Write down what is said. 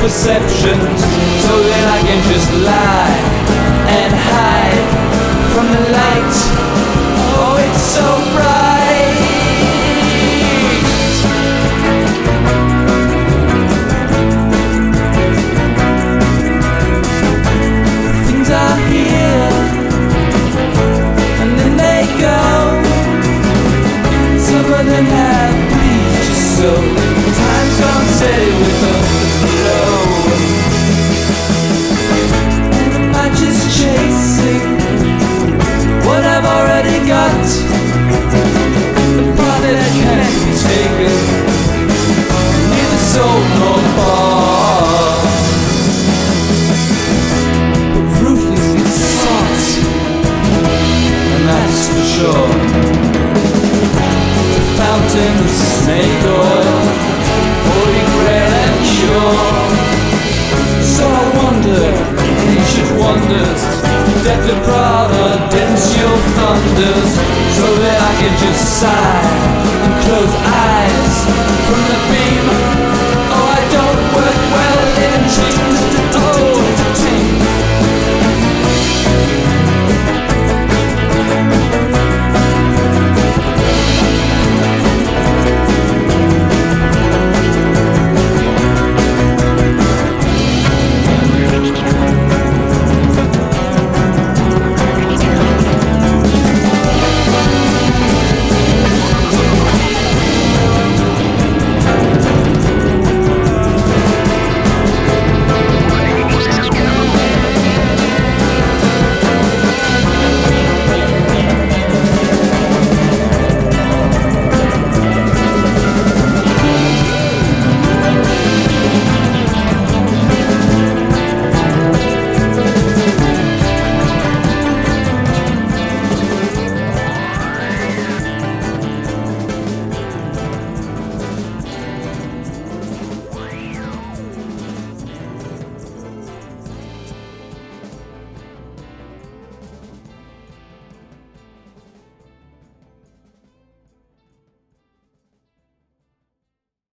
perceptions, so that I can just lie and hide from the light. Oh, it's so bright. Things are here and then they go. Some of them have bleached so time's gone steady with the flow. And I'm just chasing what I've already got, the part that can't be taken, neither soul nor bought, but ruthlessly sought, and that's for sure. The fountain, the snake oil, holy grail and cure. So I wonder, ancient wonders, death of providence, your thunders, so that I can just sigh and close eyes